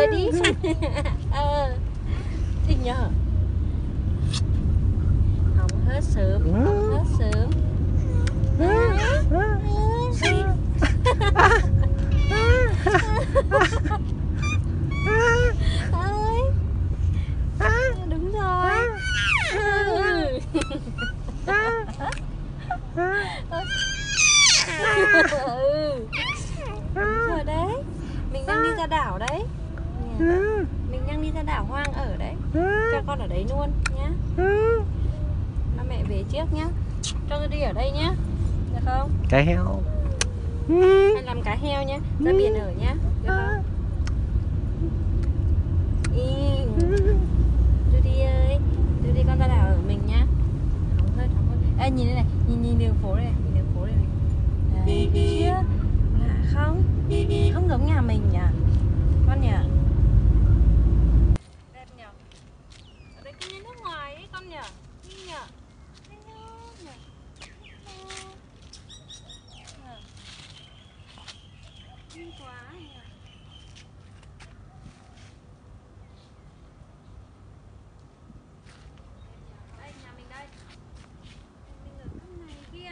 về đi. Thích nhờ. Hỏng hết sớm, hỏng hết sớm. Đúng rồi. Đúng rồi đấy. Mình đang đi ra đảo đấy. Mình đang đi ra đảo hoang ở đấy. Cho con ở đấy luôn nhá. Ba mẹ về trước nhá. Cho tôi đi ở đây nhá. Được không? Cá heo. Hay làm cá heo nhá. Ra biển ở nhá. Được không? Rudy ơi, Rudy con ra đảo ở mình nhá. Hóng hơi. Ê nhìn đây này, nhìn đường phố này, nhìn đường phố này. Đấy, thấy chưa? Lạ không? Không giống nhà mình nhỉ? Con nhỉ? Đẹp nhỉ? Ở đây cứ như nước ngoài ấy con nhỉ? Như nhỉ? Như quá nhỉ? Đây, nhà mình đây. Mình ở căn này kia.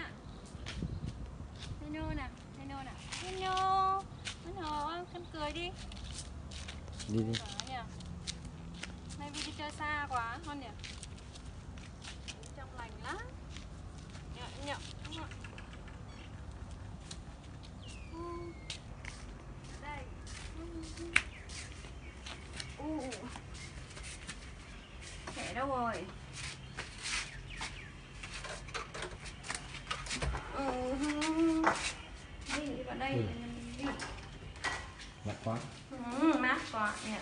Hello nè, hello nè. Hello. Hello, con cười đi. Đi đi. Nay đi chơi xa quá con nhỉ? Trong lành lắm. Nhợ. Đây. Trẻ đâu rồi? Đi vào đây. Đi. Mát quá. Mát quá nhỉ.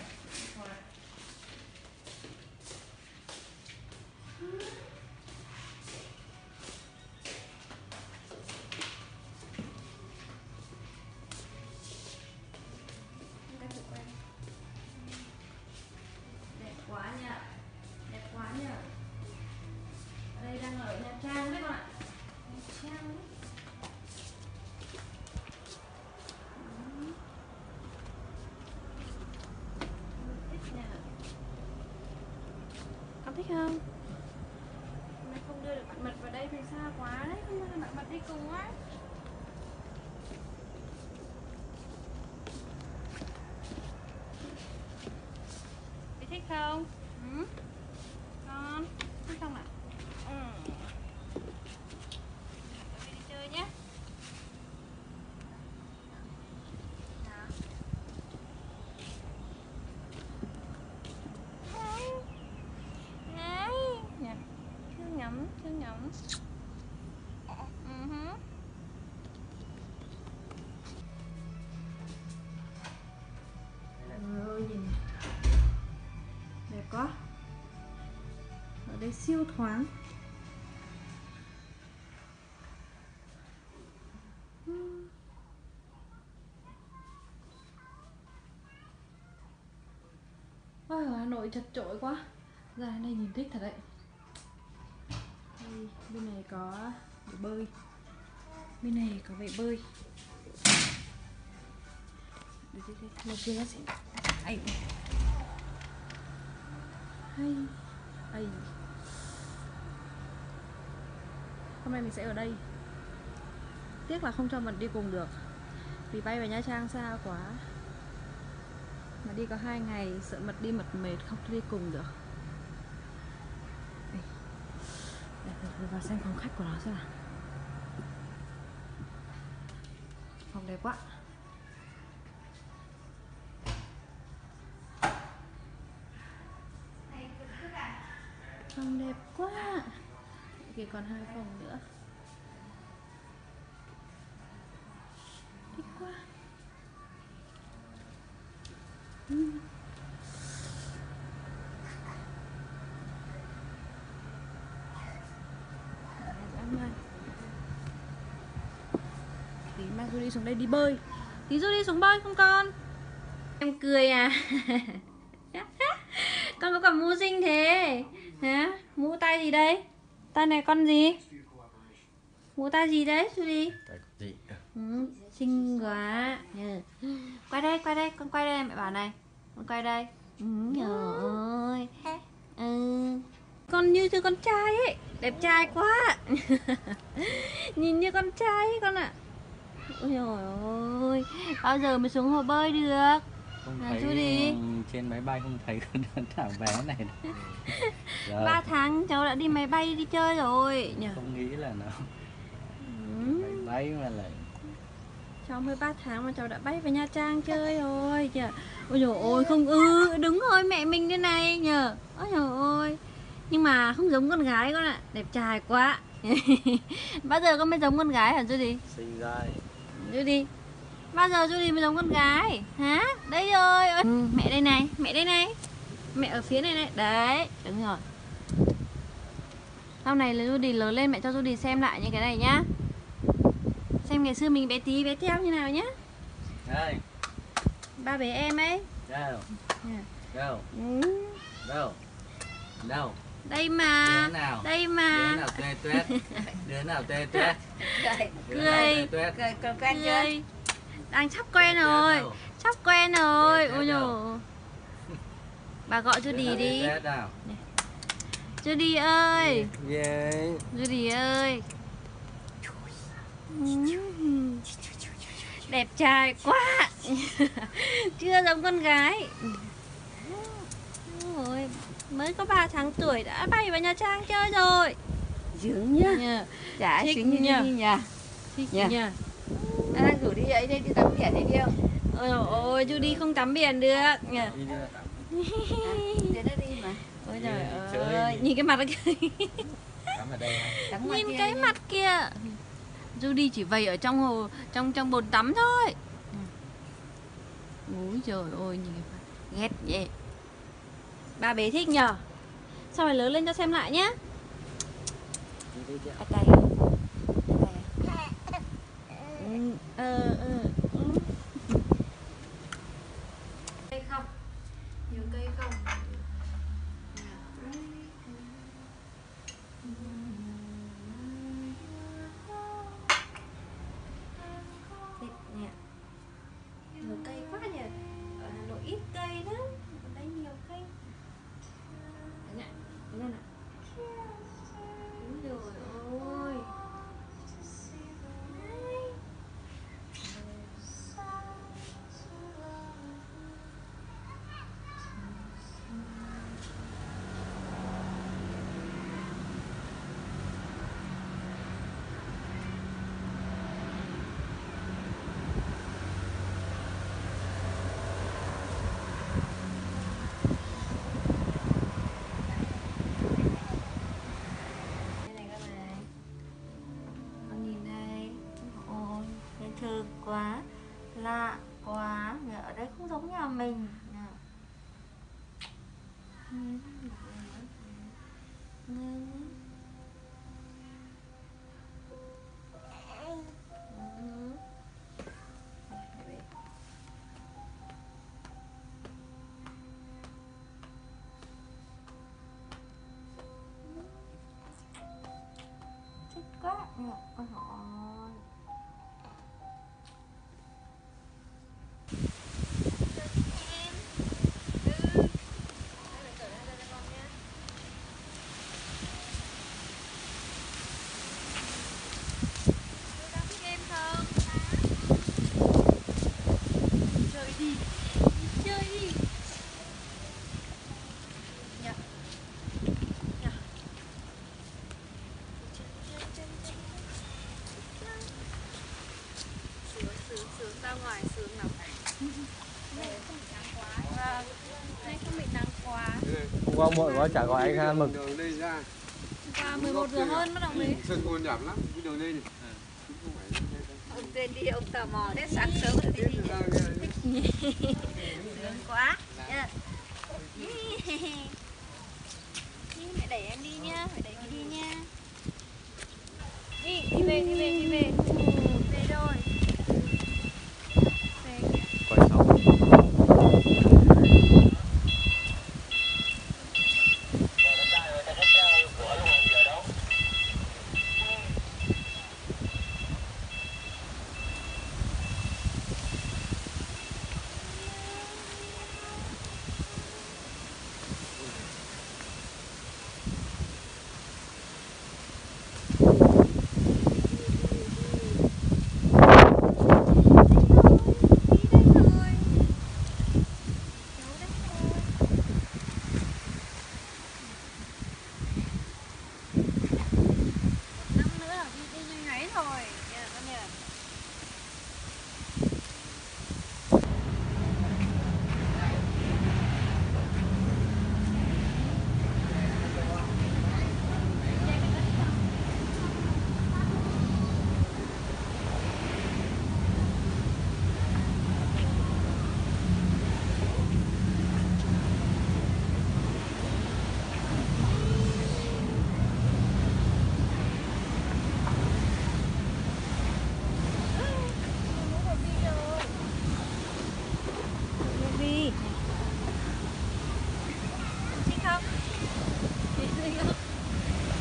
Đẹp quá nhỉ. Đẹp quá nhỉ. Ở đây đang ở Nha Trang đấy các bạn. Nha Trang đấy. Con thích không? Mẹ không đưa được bạn Mật vào đây thì xa quá đấy, không đưa được bạn Mật đi cùng á. Mẹ thích không? Con thích không ạ? Đi chơi nhé. Thương ngắm. Ôi nhìn đẹp quá. Ở đây siêu thoáng. Ôi, ở Hà Nội chật chội quá. Ra đây nhìn thích thật đấy. Đây, bên này có bể bơi. Bên này có bể bơi. Đây, một kia nó sẽ hay. Hôm nay mình sẽ ở đây. Tiếc là không cho Mật đi cùng được. Vì bay về Nha Trang xa quá. Mà đi có 2 ngày, sợ Mật đi Mật mệt không đi cùng được. Để vào xem phòng khách của nó xem nào. Phòng đẹp quá. Phòng đẹp quá. Kìa còn 2 phòng nữa. Thích quá. Tí mang Rudy xuống đây đi bơi. Tí Rudy xuống bơi không con? Em cười à? Con có cả mũ xinh thế hả? Mũ tay gì đây? Tay này con gì? Mũ tay gì đấy Rudy? Tay gì? Xinh quá. Quay đây, con quay đây mẹ bảo này. Con quay đây. Trời ơi. Con như con trai ấy, đẹp trai quá. Nhìn như con trai ấy con ạ. Ôi trời ơi, bao giờ mới xuống hồ bơi được? Không Là thấy chú đi. trên máy bay không thấy con thảo bé này. 3 tháng cháu đã đi máy bay đi chơi rồi nhỉ? Không nghĩ là nó máy bay mà lại. Cháu mới 3 tháng mà cháu đã bay vào Nha Trang chơi rồi nhỉ? Ôi trời ơi, không đúng rồi, mẹ mình đây này nhờ. Ôi trời ơi. Nhưng mà không giống con gái con ạ, đẹp trai quá. Bao giờ con mới giống con gái hả Judy? Xinh gái. Judy, bao giờ Judy mới giống con gái? Hả? Đây rồi. Mẹ đây này, mẹ đây này. Mẹ ở phía này này, đấy, đúng rồi. Sau này là Judy lớn lên mẹ cho Judy xem lại những cái này nhá. Xem ngày xưa mình bé tí bé teo như nào nhá. Đây. Ba bé em ấy. Đâu? Đâu? Đâu? Đâu? Đây mà. Đứa nào? Đây mà. Đứa nào tê tuét? Đứa nào tê tuét? Cười. Cười. Đang sắp quen rồi. Sắp quen rồi. Ôi dồi. Bà gọi Judy đi. Judy ơi. Judy ơi. Đẹp trai quá. Chưa giống con gái. Ôi, mới có 3 tháng tuổi đã bay vào Nha Trang chơi rồi. Dướng nhá. Chả xinh như đi nhỉ. Thích Nhỉ? nhỉ. Đang rủ đi ấy đi tắm biển đi không? Ôi dồi ôi, Judy không tắm biển được nhỉ. Để nó đi mà. Ôi trời ơi, nhìn cái mặt kìa. Tắm ở đây. Tắm ngoài Nhìn kia cái đi. mặt kia. Judy chỉ vầy ở trong hồ, trong bồn tắm thôi. Ôi trời ơi, nhìn cái mặt ghét vậy. Ba bé thích nhờ. Sao phải lớn lên cho xem lại nhá. Ở tay. Cây không? Nhiều cây không? Thích nhỉ. Nhiều cây quá nhỉ. Ở Hà Nội ít cây lắm. Ở đây nhiều cây. Đấy nè, đấy nè. Đúng rồi ôi. Thơ quá, lạ quá, ở đây không giống nhà mình. Thích quá nhỉ. Ôi dồi ôi. Sướng ra ngoài sướng lắm. Đây không bị nắng quá. Hôm qua muộn quá chả gọi anh ăn mực. Đường đây ra. Và 11 giờ hơn bắt đầu mới. Sân côn giảm lắm, cái đường đây này. Ông tên đi ông tò mò thế sáng sớm rồi đi. Sướng quá. Mẹ đẩy em đi nhá, mẹ đẩy em đi nha. Đi về, đi về, đi về. Về rồi. Về kìa. Quay sau.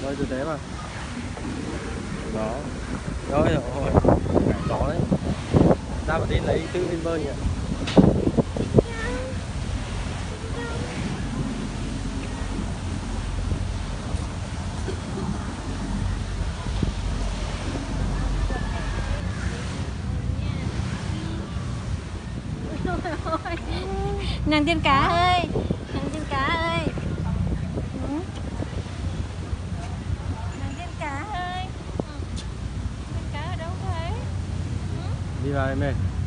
bơi tử tế mà. Đó. Rồi rồi. Đó đấy. Ra mà đi lấy tự lên bơi nhỉ. Nàng tiên cá ơi, nàng tiên cá ơi. Nàng tiên cá ơi. Tiên cá ở đâu thế? Đi vào em ơi.